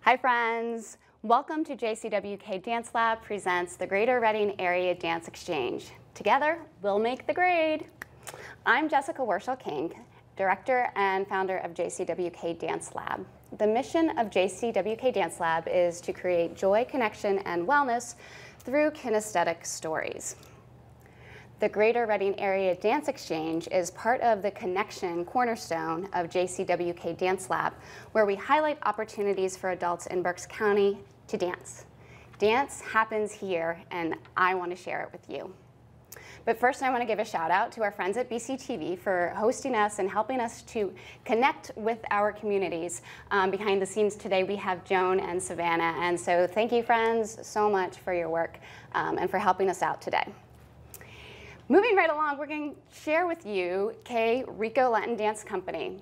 Hi friends, welcome to JCWK Dance Lab presents the Greater Reading Area Dance Exchange. Together, we'll make the grade. I'm Jessica Warchal-King, Director and founder of JCWK Dance Lab. The mission of JCWK Dance Lab is to create joy, connection, and wellness through kinesthetic stories. The Greater Reading Area Dance Exchange is part of the connection cornerstone of JCWK Dance Lab, where we highlight opportunities for adults in Berks County to dance. Dance happens here, and I want to share it with you. But first, I want to give a shout out to our friends at BCTV for hosting us and helping us to connect with our communities. Behind the scenes today, we have Joan and Savannah, and so thank you, friends, so much for your work and for helping us out today. Moving right along, we're going to share with you QueRico Latin Dance Company.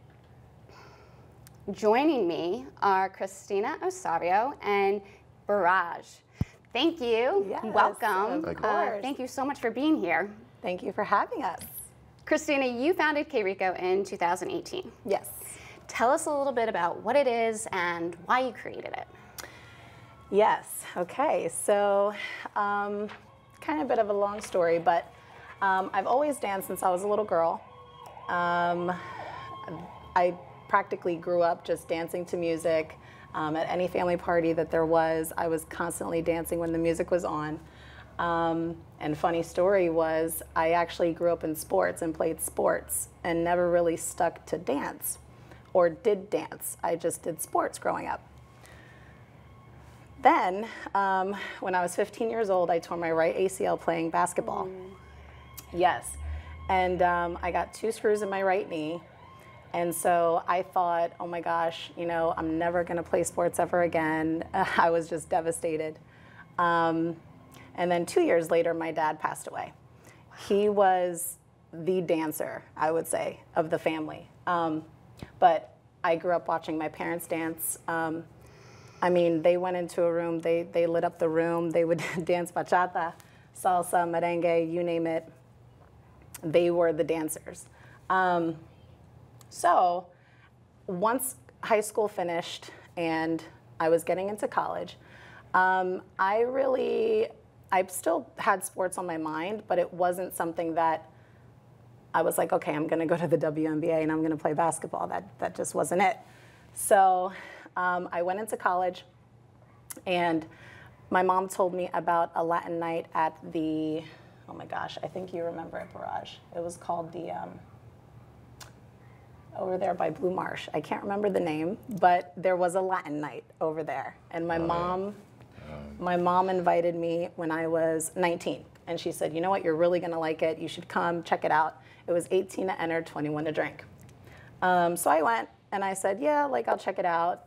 Joining me are Cristina Osorio and Barrage. Thank you. Yes, welcome. of course. Thank you so much for being here. Thank you for having us. Cristina, you founded QueRico in 2018. Yes. Tell us a little bit about what it is and why you created it. Yes. Okay. So, kind of a bit of a long story, but I've always danced since I was a little girl. I practically grew up just dancing to music. At any family party that there was, I was constantly dancing when the music was on. And funny story was, I actually grew up in sports and played sports and never really stuck to dance or did dance. I just did sports growing up. Then, when I was 15 years old, I tore my right ACL playing basketball. Yes, and I got 2 screws in my right knee. And so I thought, oh my gosh, you know, I'm never gonna play sports ever again. I was just devastated. And then 2 years later, my dad passed away. He was the dancer, I would say, of the family. But I grew up watching my parents dance. I mean, they went into a room, they lit up the room, they would dance bachata, salsa, merengue, you name it. They were the dancers. So once high school finished and I was getting into college, I still had sports on my mind, but it wasn't something that I was like, okay, I'm gonna go to the WNBA and I'm gonna play basketball. That just wasn't it. So I went into college and my mom told me about a Latin night at the, oh my gosh, I think you remember it, Barrage. It was called the, over there by Blue Marsh. I can't remember the name, but there was a Latin night over there. And my mom invited me when I was 19. And she said, you know what, you're really gonna like it. You should come, check it out. It was 18 to enter, 21 to drink. So I went and I said, yeah, like I'll check it out.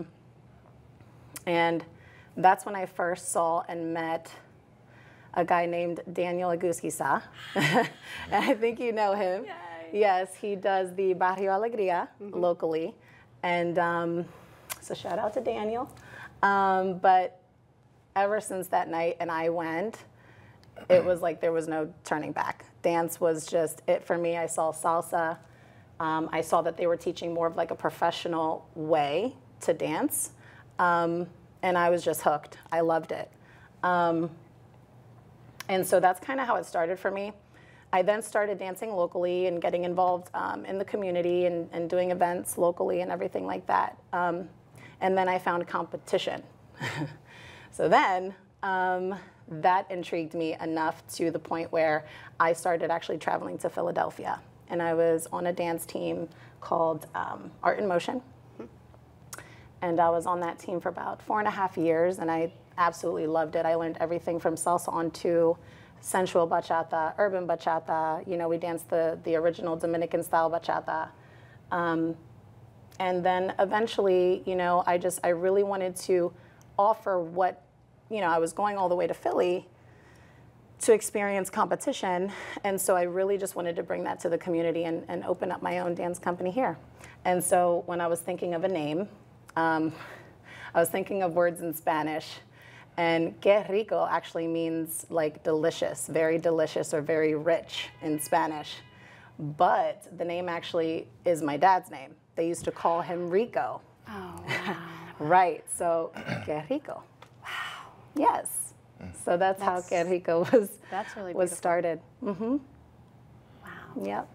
And that's when I first saw and met a guy named Daniel Aguskisa. And I think you know him. Yay. Yes, he does the Barrio Alegría locally. And so shout out to Daniel. But ever since that night and I went, it was like there was no turning back. Dance was just it for me. I saw salsa. I saw that they were teaching more of like a professional way to dance. And I was just hooked. I loved it. And so that's kind of how it started for me. I then started dancing locally and getting involved in the community and doing events locally and everything like that. And then I found competition. So then that intrigued me enough to the point where I started actually traveling to Philadelphia. And I was on a dance team called Art in Motion. And I was on that team for about 4.5 years, and I absolutely loved it. I learned everything from salsa onto sensual bachata, urban bachata. You know, we danced the original Dominican style bachata. And then eventually, you know, I really wanted to offer what, you know, I was going all the way to Philly to experience competition. And so I really just wanted to bring that to the community and open up my own dance company here. And so when I was thinking of a name, I was thinking of words in Spanish, and qué rico actually means like delicious, very delicious or very rich in Spanish. But the name actually is my dad's name. They used to call him Rico. Oh, wow. Right. So QueRico. Wow. Yes. So that's how QueRico was. That's really was beautiful. started. Mm-hmm. Wow. Yep.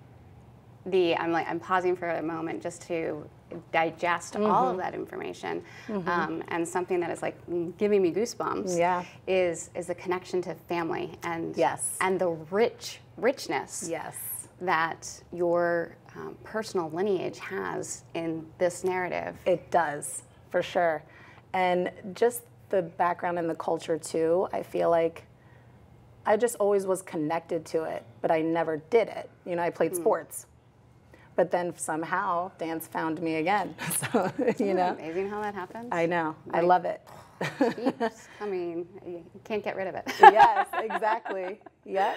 I'm pausing for a moment just to digest all of that information, and something that is like giving me goosebumps. Is the connection to family and and the richness that your personal lineage has in this narrative. It does, for sure, and just the background and the culture too. I feel like I just always was connected to it, but I never did it. You know, I played sports. But then somehow dance found me again. So, you know. Amazing how that happens. I know. Like, I love it. I mean, you can't get rid of it. Yes, exactly. Yep.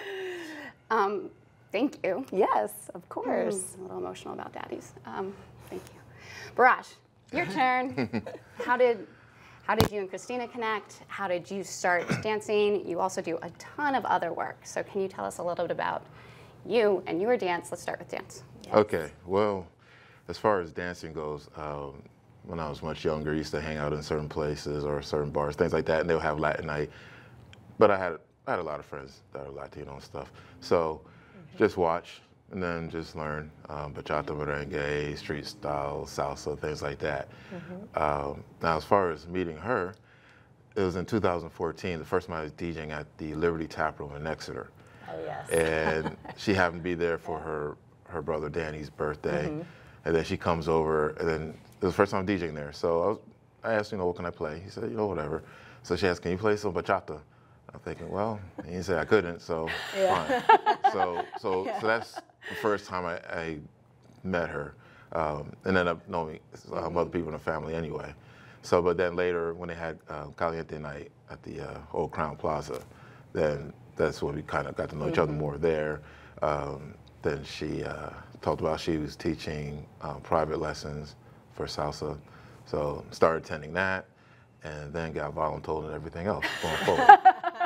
Thank you. Yes, of course. A little emotional about daddies. Thank you. Barrage, your turn. How did you and Cristina connect? How did you start dancing? You also do a ton of other work. So can you tell us a little bit about you and your dance? Let's start with dance. Okay, well, as far as dancing goes, when I was much younger, I used to hang out in certain places or certain bars, things like that, and they'll have Latin night. But I had a lot of friends that are Latino and stuff. So just watch and then just learn bachata, merengue, street style, salsa, things like that. Now, as far as meeting her, it was in 2014, the first time I was DJing at the Liberty Tap Room in Exeter. Oh, yes. And she happened to be there for her brother Danny's birthday, and then she comes over, and then it was the first time DJing there. So I asked, what can I play? He said, whatever. So she asked, can you play some bachata? I'm thinking, well, he didn't say I couldn't, so fine. So that's the first time I met her, and ended up knowing other people in the family anyway. So, but then later when they had Caliente night at the Old Crown Plaza, then that's when we kind of got to know each other more there. Then she talked about she was teaching private lessons for salsa. So started attending that, and then got voluntold and everything else going forward.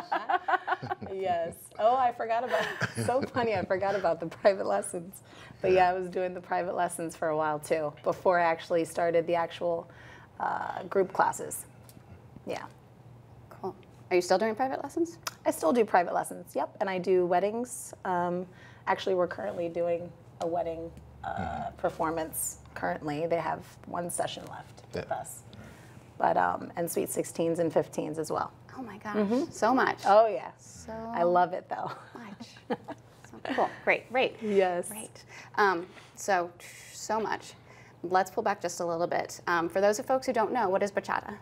Yes. Oh, I forgot about it. So funny, I forgot about the private lessons. But yeah, I was doing the private lessons for a while too, before I actually started the actual group classes. Yeah. Cool. Are you still doing private lessons? I still do private lessons, yep. And I do weddings. Actually, we're currently doing a wedding performance currently. They have one session left with us. But, and sweet 16s and 15s as well. Oh my gosh, so much. Oh yeah. So I love it though. much. So cool, great. Yes. Great. So much. Let's pull back just a little bit. For those of folks who don't know, what is bachata?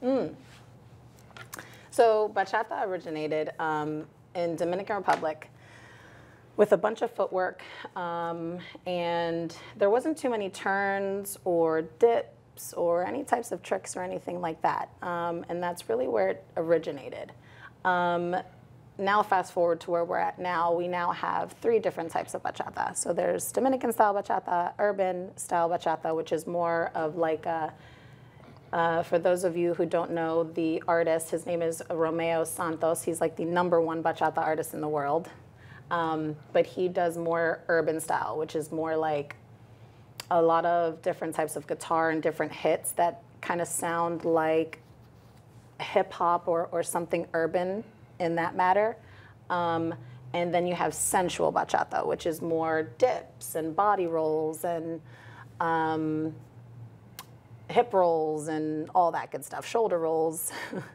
So bachata originated in Dominican Republic with a bunch of footwork, and there wasn't too many turns or dips or any types of tricks or anything like that, and that's really where it originated. Now fast forward to where we're at now, we now have 3 different types of bachata. So there's Dominican style bachata, urban style bachata, which is more of like a, for those of you who don't know the artist, his name is Romeo Santos. He's like the #1 bachata artist in the world. But he does more urban style, which is more like a lot of different types of guitar and different hits that kind of sound like hip hop or something urban in that matter. And then you have sensual bachata, which is more dips and body rolls and hip rolls and all that good stuff, shoulder rolls.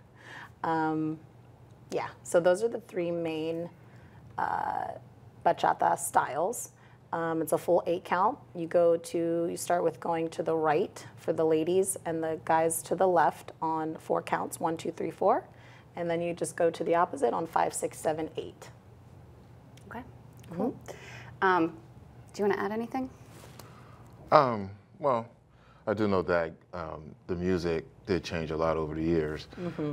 Yeah, so those are the 3 main bachata styles. It's a full 8 count. You start with going to the right for the ladies and the guys to the left on 4 counts, 1, 2, 3, 4. And then you just go to the opposite on 5, 6, 7, 8. Okay, cool. Do you want to add anything? Well, I do know that the music did change a lot over the years,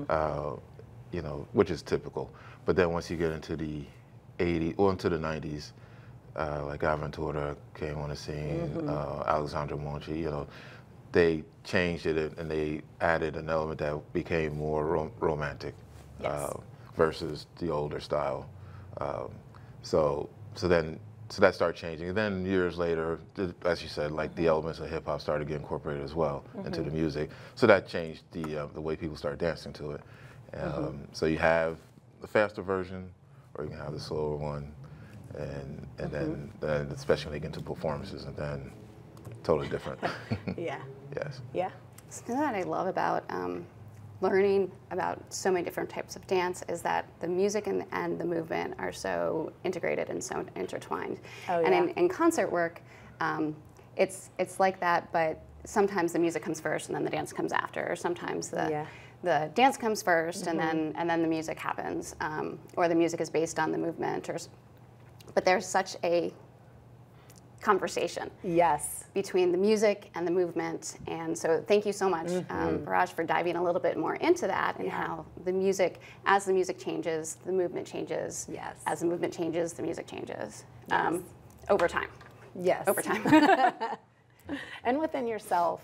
which is typical. But then once you get into the 80s, or into the 90s, like Aventura came on the scene, Alexandra Monchi, they changed it and they added an element that became more romantic versus the older style. So then so that started changing. And then years later, as you said, like the elements of hip hop started getting incorporated as well into the music. So that changed the way people started dancing to it. So you have the faster version, or you can have the slower one, and then especially when they get into performances, and then totally different. Yeah. Yes. Yeah. Something that I love about learning about so many different types of dance is that the music and the movement are so integrated and so intertwined. Oh, and yeah. in concert work, it's like that, but sometimes the music comes first and then the dance comes after, or sometimes the dance comes first and then the music happens, or the music is based on the movement, but there's such a conversation. Yes. Between the music and the movement. And so thank you so much, Barrage, for diving a little bit more into that and how the music, as the music changes, the movement changes. Yes. As the movement changes, the music changes. Yes. Over time. Yes. Over time. And within yourself,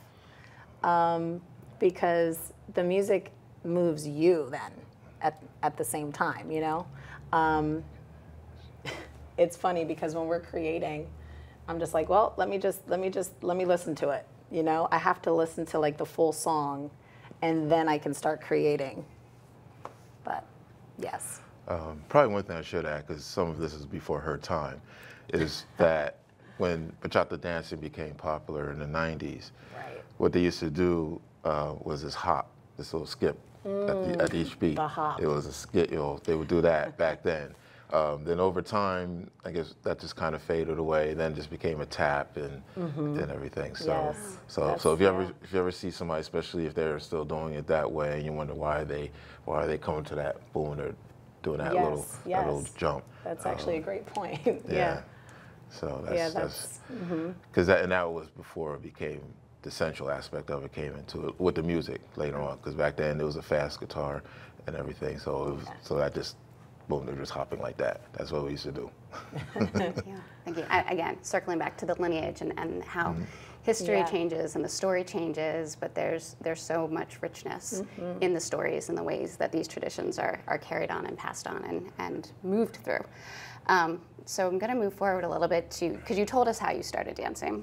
because the music moves you then at the same time, you know? It's funny because when we're creating, I'm just like, well, let me listen to it. You know, I have to listen to like the full song, and then I can start creating. But yes. Probably one thing I should add, because some of this is before her time, is that when bachata dancing became popular in the 90s, Right. what they used to do was this hop, this little skip at each beat. The hop. It was a skip, you know, they would do that back then. Then over time, I guess that just kind of faded away. Then just became a tap and everything. So, Yes. so if you ever see somebody, especially if they're still doing it that way, and you wonder why are they coming to that boom, or doing that little jump. That's actually a great point. Yeah. So that's because that was before it became the central aspect of it came into it with the music later on. Because back then it was a fast guitar and everything. So so that just. Boom, they're just hopping like that. That's what we used to do. Yeah, thank you. Again, circling back to the lineage and how history changes and the story changes, but there's so much richness in the stories and the ways that these traditions are carried on and passed on and moved through. So I'm going to move forward a little bit because you told us how you started dancing,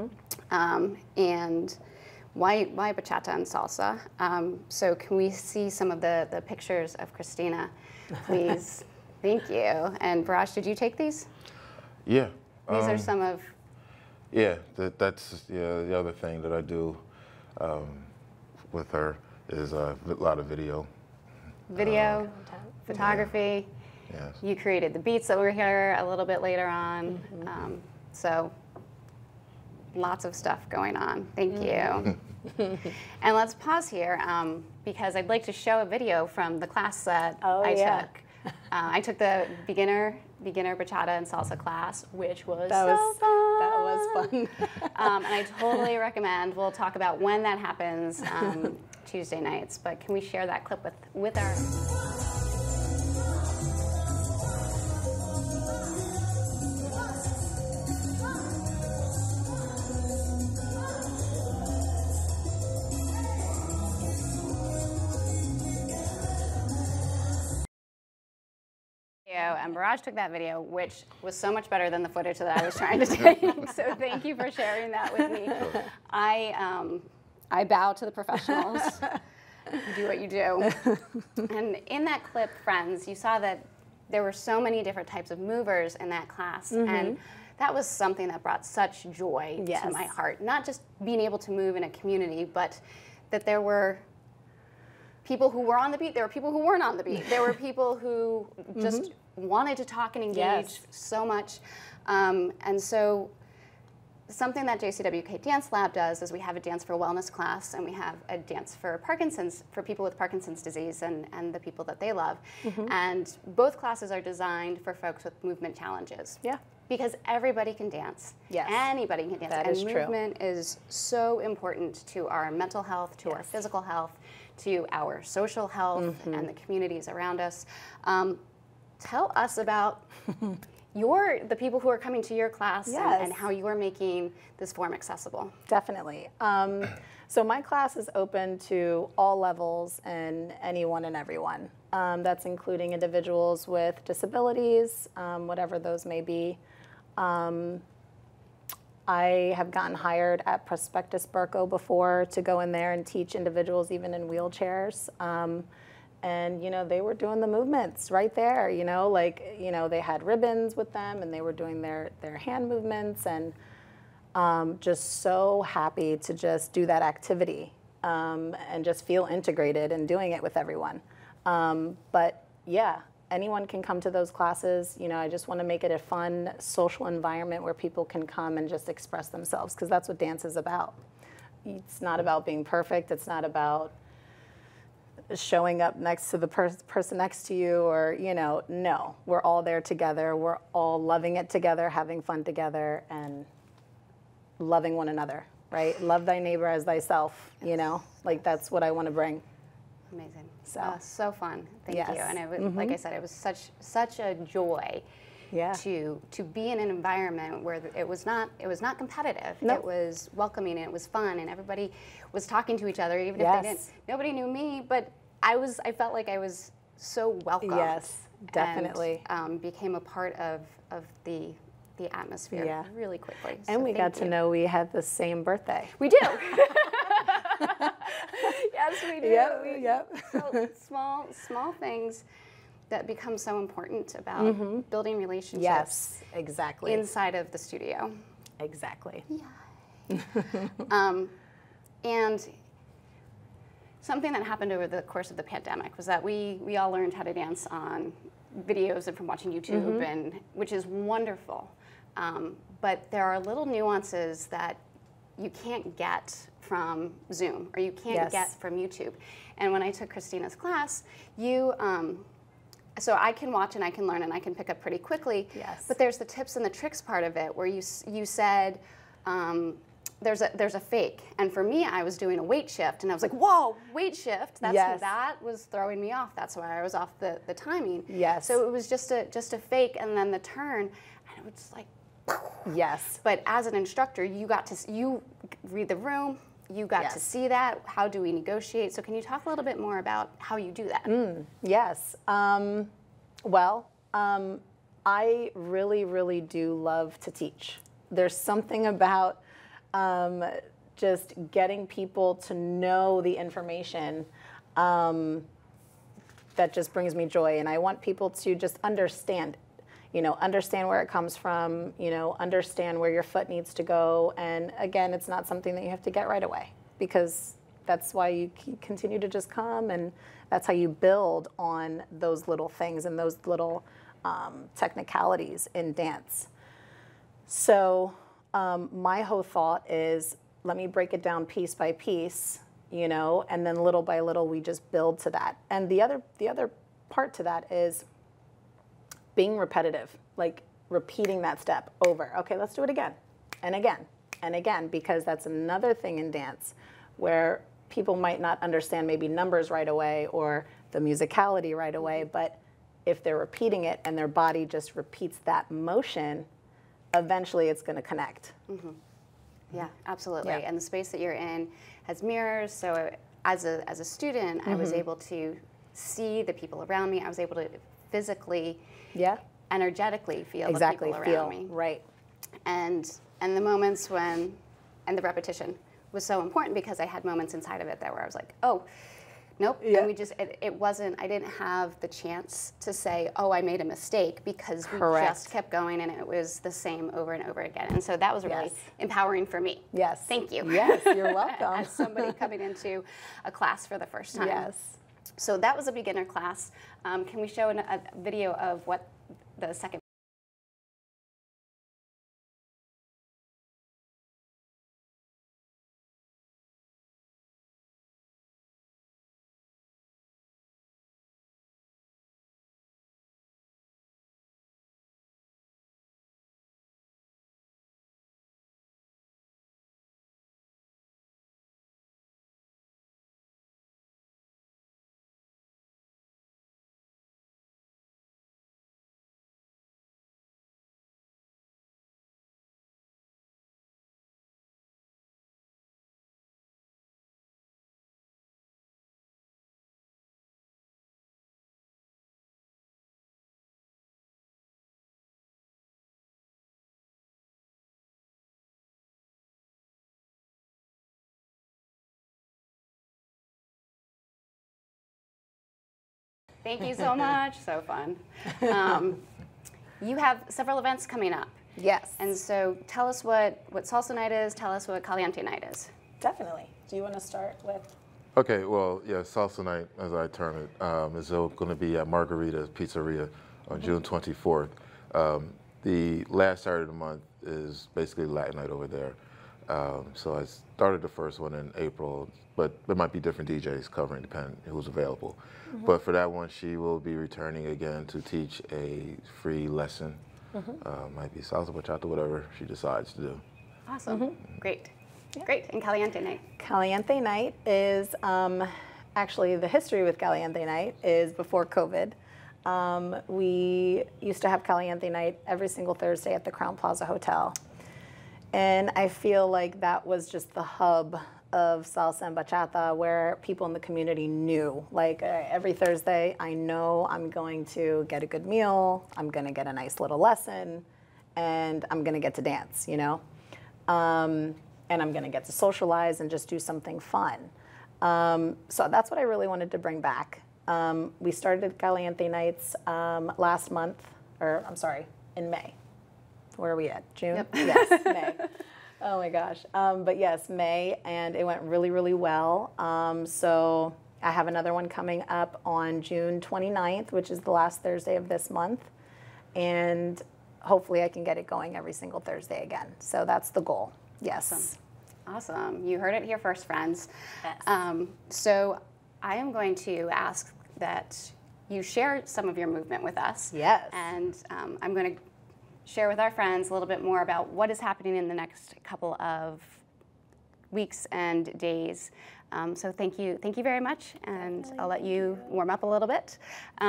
and why bachata and salsa. So can we see some of the pictures of Cristina? Please. Thank you. And Barrage, did you take these? Yeah. These are some of... Yeah, that's the other thing that I do with her is a lot of video. Video, photography. Yes. You created the beats that were here a little bit later on. So lots of stuff going on. Thank you. And let's pause here because I'd like to show a video from the class that I took. I took the beginner bachata and salsa class, which was That was fun. And I totally recommend. We'll talk about when that happens Tuesday nights. But can we share that clip with our... And Barrage took that video, which was so much better than the footage that I was trying to take. So thank you for sharing that with me. I bow to the professionals. You do what you do. And in that clip, friends, you saw that there were so many different types of movers in that class. And that was something that brought such joy to my heart. Not just being able to move in a community, but that there were people who were on the beat, there were people who weren't on the beat. There were people who just wanted to talk and engage so much. And so something that JCWK Dance Lab does is we have a Dance for Wellness class, and we have a Dance for Parkinson's, for people with Parkinson's disease and the people that they love. And both classes are designed for folks with movement challenges. Yeah. Because everybody can dance. Yes. Anybody can dance. That is true. And movement is so important to our mental health, to our physical health, to our social health and the communities around us. Tell us about the people who are coming to your class and how you are making this form accessible. Definitely. So my class is open to all levels and anyone and everyone. That's including individuals with disabilities, whatever those may be. I have gotten hired at Prospectus Burco before to go in there and teach individuals even in wheelchairs. And, you know, they were doing the movements right there, you know, like, you know, they had ribbons with them and they were doing their hand movements, and just so happy to just do that activity and just feel integrated in doing it with everyone. But yeah, anyone can come to those classes. You know, I just want to make it a fun social environment where people can come and just express themselves, because that's what dance is about. It's not about being perfect. It's not about showing up next to the person next to you, or, you know, no. We're all there together. We're all loving it together, having fun together, and loving one another, right? Love thy neighbor as thyself, you know? Like, that's what I want to bring. Amazing. So, so fun. Thank yes. you. And it was, like I said, it was such a joy to be in an environment where it was not competitive. Nope. It was welcoming, and it was fun, and everybody was talking to each other, even if they didn't. Nobody knew me, but I felt like I was so welcomed. Yes, definitely. And became a part of the atmosphere really quickly. And so we got to know we had the same birthday. We do. Yes, we do. Yep. So small things that become so important about building relationships. Yes, exactly. Inside of the studio. Exactly. Yeah. And something that happened over the course of the pandemic was that we all learned how to dance on videos and from watching YouTube, and which is wonderful. But there are little nuances that you can't get from Zoom, or you can't get from YouTube. And when I took Christina's class, so I can watch and I can learn and I can pick up pretty quickly. Yes. But there's the tips and the tricks part of it, where you said there's a fake, and for me, I was doing a weight shift, and I was like, whoa, weight shift. That was throwing me off. That's why I was off the timing. Yes. So it was just a fake, and then the turn, and it was just like. Yes. But as an instructor, you read the room, you got to see that. How do we negotiate? So can you talk a little bit more about how you do that? Yes. I really, really do love to teach. There's something about just getting people to know the information that just brings me joy. And I want people to just understand it. You know, understand where it comes from, you know, understand where your foot needs to go. And again, it's not something that you have to get right away, because that's why you continue to just come, and that's how you build on those little things and those little technicalities in dance. So my whole thought is, let me break it down piece by piece, you know, and then little by little we just build to that. And the other part to that is being repetitive, like repeating that step over. Okay, let's do it again and again and again, because that's another thing in dance where people might not understand maybe numbers right away or the musicality right away, but if they're repeating it and their body just repeats that motion, eventually it's going to connect. Yeah, absolutely. Yeah. And the space that you're in has mirrors, so as a student, I was able to see the people around me. I was able to physically, energetically feel the people around me. Right. And the moments when, and the repetition was so important, because I had moments inside of it that where I was like, oh, nope. Yeah. And we just, it wasn't, I didn't have the chance to say, oh, I made a mistake, because we just kept going, and it was the same over and over again. And so that was really empowering for me. Yes. Thank you. Yes, you're welcome. As somebody coming into a class for the first time. Yes. So that was a beginner class. Can we show a video of what the second Thank you so much. So fun. You have several events coming up. Yes. And so tell us what Salsa Night is. Tell us what Caliente Night is. Definitely. Do you want to start with? Okay, well, yeah, Salsa Night, as I term it, is going to be at Margarita's Pizzeria on June 24th. The last Saturday of the month is basically Latin Night over there. So I started the first one in April, but there might be different DJs covering depending who's available. But for that one, she will be returning again to teach a free lesson. Might be salsa, bachata, whatever she decides to do. Awesome. Great. Great. And Caliente Night? Caliente Night is, actually the history with Caliente Night is before COVID. We used to have Caliente Night every single Thursday at the Crown Plaza Hotel. And I feel like that was just the hub of salsa and bachata where people in the community knew, like every Thursday, I know I'm going to get a good meal, I'm going to get a nice little lesson, and I'm going to get to dance, you know? And I'm going to get to socialize and just do something fun. So that's what I really wanted to bring back. We started Caliente Nights last month, or I'm sorry, in May. Where are we at? June? Yep. Yes, May. Oh my gosh. But yes, May, and it went really, really well. So I have another one coming up on June 29th, which is the last Thursday of this month. And hopefully I can get it going every single Thursday again. So that's the goal. Yes. Awesome. You heard it here first, friends. Yes. So I am going to ask that you share some of your movement with us. Yes. And I'm going to share with our friends a little bit more about what is happening in the next couple of weeks and days. So thank you very much, and definitely. I'll let you warm up a little bit.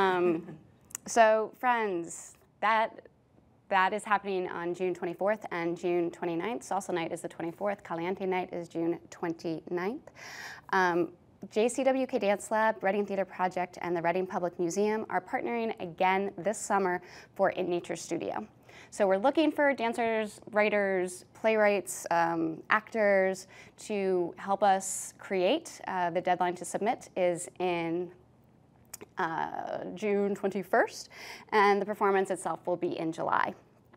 So friends, that is happening on June 24th and June 29th. Salsa Night is the 24th. Caliente Night is June 29th. JCWK Dance Lab, Reading Theater Project, and the Reading Public Museum are partnering again this summer for In Nature Studio. So we're looking for dancers, writers, playwrights, actors to help us create. The deadline to submit is in June 21st, and the performance itself will be in July.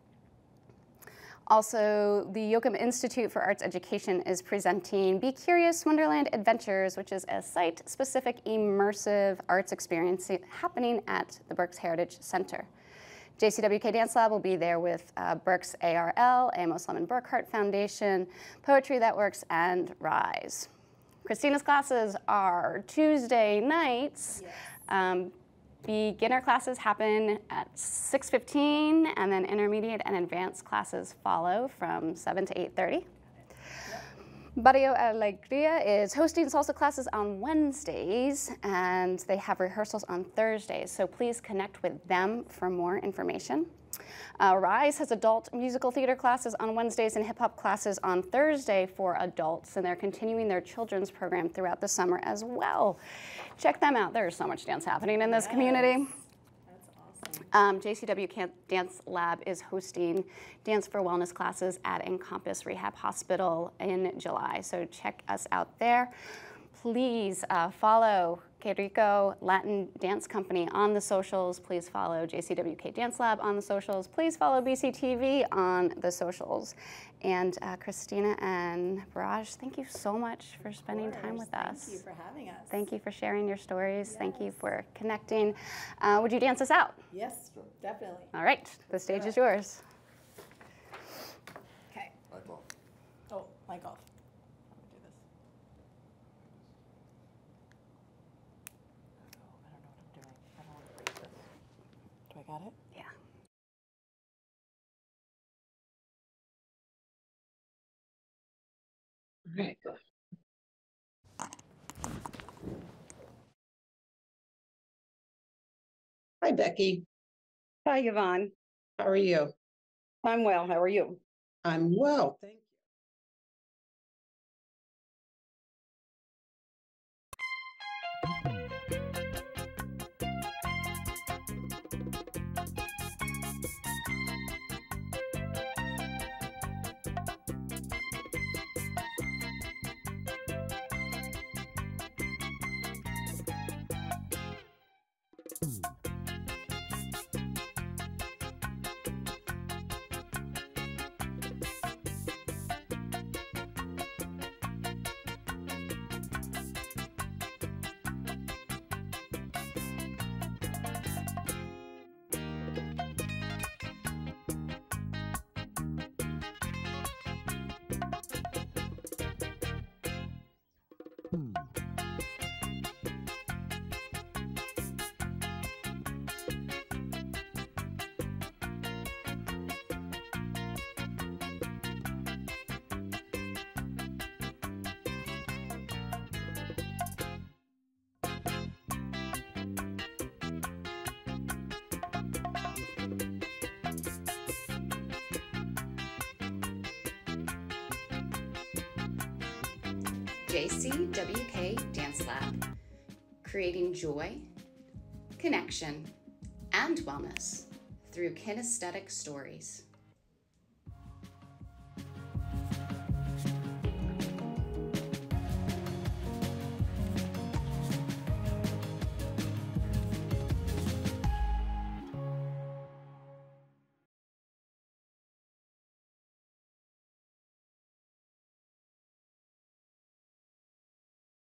Also, the Yoakum Institute for Arts Education is presenting Be Curious Wonderland Adventures, which is a site-specific immersive arts experience happening at the Berks Heritage Center. JCWK Dance Lab will be there with Berks ARL, Amos Lemon Burkhart Foundation, Poetry That Works, and RISE. Christina's classes are Tuesday nights. Yes. Beginner classes happen at 6:15, and then intermediate and advanced classes follow from 7 to 8:30. Barrio Alegria is hosting salsa classes on Wednesdays, and they have rehearsals on Thursdays, so please connect with them for more information. RISE has adult musical theater classes on Wednesdays and hip-hop classes on Thursday for adults, and they're continuing their children's program throughout the summer as well. Check them out. There's so much dance happening in this community. That's awesome. JCWK Dance Lab is hosting Dance for Wellness classes at Encompass Rehab Hospital in July, so check us out there. Please follow QueRico Latin Dance Company on the socials. Please follow JCWK Dance Lab on the socials. Please follow BCTV on the socials. And Cristina and Barrage, thank you so much for spending time with us. Thank you for having us. Thank you for sharing your stories. Yes. Thank you for connecting. Would you dance us out? Yes, definitely. All right, the stage is yours. Okay. Mic off. Oh, mic off. Got it? Yeah. All right. Hi, Becky. Hi, Yvonne. How are you? I'm well. How are you? I'm well, thank you. JCWK Dance Lab, creating joy, connection, and wellness through kinesthetic stories.